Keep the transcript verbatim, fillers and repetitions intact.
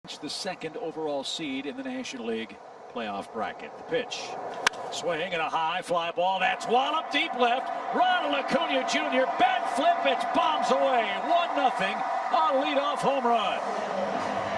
The second overall seed in the National League playoff bracket. The pitch. Swing and a high fly ball. That's wallop deep left. Ronald Acuna Junior bat flip. It bombs away. one nothing. A leadoff home run.